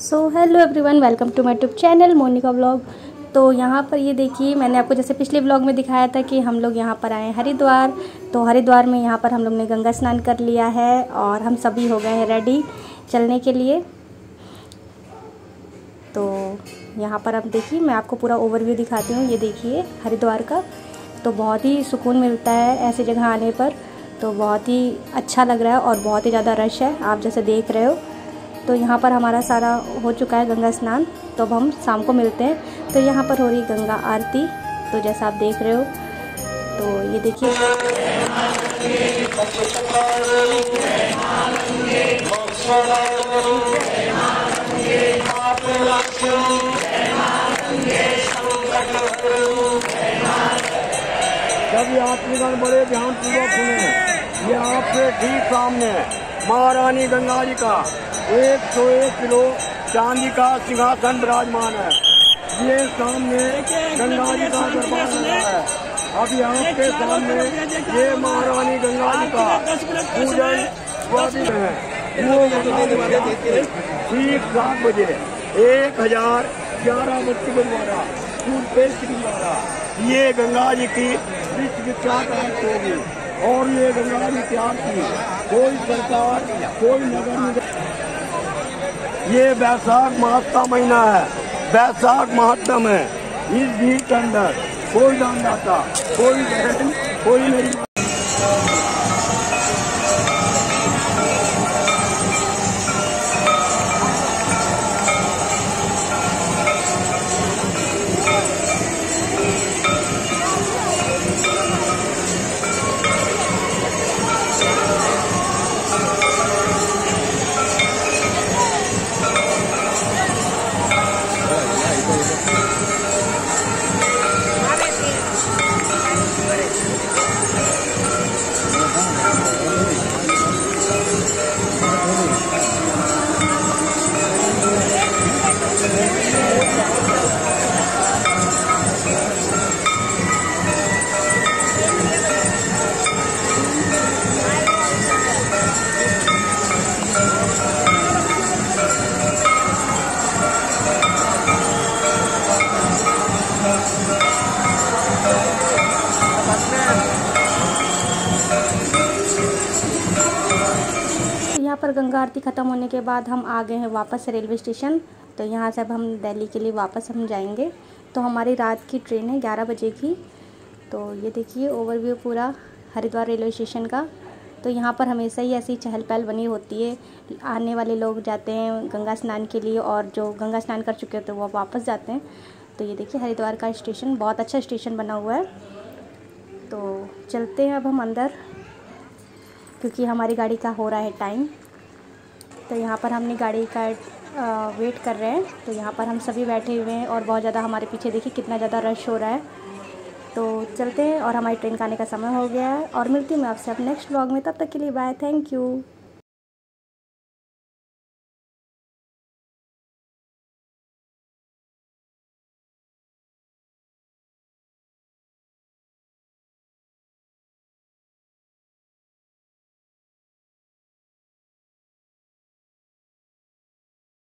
So hello everyone, welcome to my YouTube channel Monika vlog. तो यहाँ पर ये देखिए, मैंने आपको जैसे पिछले व्लॉग में दिखाया था कि हम लोग यहाँ पर आए हैं हरिद्वार। तो हरिद्वार में यहाँ पर हम लोग ने गंगा स्नान कर लिया है और हम सभी हो गए हैं रेडी चलने के लिए। तो यहाँ पर अब देखिए, मैं आपको पूरा ओवरव्यू दिखाती हूँ। ये देखिए हरिद्वार का, तो बहुत ही सुकून मिलता है ऐसी जगह आने पर। तो बहुत ही अच्छा लग रहा है और बहुत ही ज़्यादा रश है, आप जैसे देख रहे हो। तो यहाँ पर हमारा सारा हो चुका है गंगा स्नान, तो अब हम शाम को मिलते हैं। तो यहाँ पर हो रही गंगा आरती, तो जैसा आप देख रहे हो। तो ये देखिए, जब यात्रीगण बड़े ध्यान पूर्वक सुने, ये आपसे ठीक सामने महारानी गंगा जी का 101 किलो चांदी का सिंहासन विराजमान है। ये सामने गंगा जी का दरबार है। अभी आपके सामने ये महारानी गंगा जी का पूजन स्वादिष्ट है। वो ठीक 7 बजे 1011 बच्चे द्वारा टूथपेस्ट के द्वारा ये गंगा जी की विश्व विख्यात आरती होगी। और ये गंगा जी की आरती कोई सरकार, कोई नगर निगम, ये वैशाख मास का महीना है, वैशाख महात्म है। इस भीड़ के अंदर कोई दानदाता, कोई बहन, कोई नहीं। यहाँ पर गंगा आरती ख़त्म होने के बाद हम आ गए हैं वापस रेलवे स्टेशन। तो यहाँ से अब हम दिल्ली के लिए वापस हम जाएंगे। तो हमारी रात की ट्रेन है 11 बजे की। तो ये देखिए ओवरव्यू पूरा हरिद्वार रेलवे स्टेशन का। तो यहाँ पर हमेशा ही ऐसी चहल पहल बनी होती है। आने वाले लोग जाते हैं गंगा स्नान के लिए, और जो गंगा स्नान कर चुके होते हैं वो वापस जाते हैं। तो ये देखिए हरिद्वार का स्टेशन, बहुत अच्छा स्टेशन बना हुआ है। तो चलते हैं अब हम अंदर, क्योंकि हमारी गाड़ी का हो रहा है टाइम। तो यहाँ पर हमने गाड़ी का वेट कर रहे हैं। तो यहाँ पर हम सभी बैठे हुए हैं और बहुत ज़्यादा हमारे पीछे देखिए कितना ज़्यादा रश हो रहा है। तो चलते हैं, और हमारी ट्रेन का आने का समय हो गया है। और मिलती हूँ मैं आपसे अब नेक्स्ट व्लॉग में, तब तक के लिए बाय, थैंक यू।